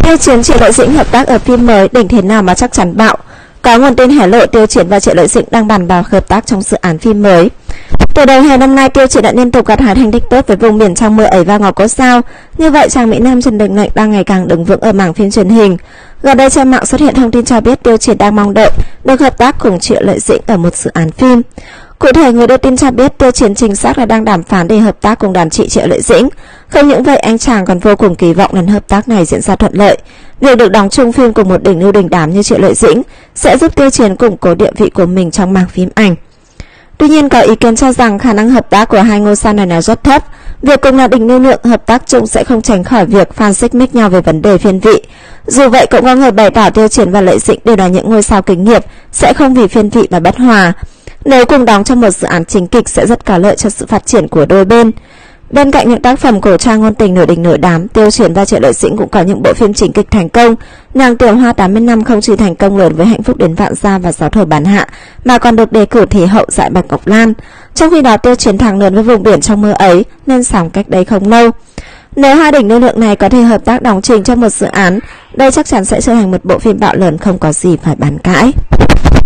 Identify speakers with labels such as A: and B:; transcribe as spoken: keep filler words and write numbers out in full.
A: Tiêu Chiến, Triệu Lợi Dĩnh hợp tác ở phim mới Đỉnh Thế Nào Mà Chắc Chắn Bạo. Có nguồn tin hé lộ Tiêu Chiến và Triệu Lợi Dĩnh đang bàn bạc hợp tác trong dự án phim mới. Từ đầu hè năm nay, Tiêu Chiến đã liên tục gặt hái thành tích tốt với Vùng Biển Trong Mơ Ấy và Ngọc Cốt Sao. Như vậy, chàng mỹ nam Trần Đình Ngạnh đang ngày càng đứng vững ở mảng phim truyền hình. Gần đây trên mạng xuất hiện thông tin cho biết Tiêu Chiến đang mong đợi được hợp tác cùng Triệu Lợi Dĩnh ở một dự án phim. Cụ thể, người đưa tin cho biết Tiêu Chiến chính xác là đang đàm phán để hợp tác cùng đàn chị Triệu Lợi Dĩnh. Không những vậy, anh chàng còn vô cùng kỳ vọng lần hợp tác này diễn ra thuận lợi. Việc được đóng chung phim cùng một đỉnh lưu đình đám như Triệu Lợi Dĩnh sẽ giúp Tiêu Chiến củng cố địa vị của mình trong mảng phim ảnh. Tuy nhiên, có ý kiến cho rằng khả năng hợp tác của hai ngôi sao này là rất thấp. Việc cùng là đỉnh lưu lượng hợp tác chung sẽ không tránh khỏi việc fan xích mích nhau về vấn đề phiên vị. Dù vậy, cũng có người bày tỏ Tiêu Chiến và Lợi Dĩnh đều là những ngôi sao kinh nghiệp, sẽ không vì phiên vị mà bất hòa. Nếu cùng đóng trong một dự án chính kịch sẽ rất có lợi cho sự phát triển của đôi bên. Bên cạnh những tác phẩm cổ trang ngôn tình nổi đình nổi đám, Tiêu Chiến và Triệu Lợi Dĩnh cũng có những bộ phim chính kịch thành công. Nàng Tiểu Hoa tám mươi năm không chỉ thành công lớn với Hạnh Phúc Đến Vạn Gia và Sáu Thổ Bán Hạ, mà còn được đề cử Thế Hậu Dại Bạch Ngọc Lan. Trong khi đó, Tiêu Chiến thẳng lớn với Vùng Biển Trong Mơ Ấy nên sóng cách đây không lâu. Nếu hai đỉnh lưu lượng này có thể hợp tác đóng trình trong một dự án, đây chắc chắn sẽ trở thành một bộ phim bạo lớn không có gì phải bàn cãi.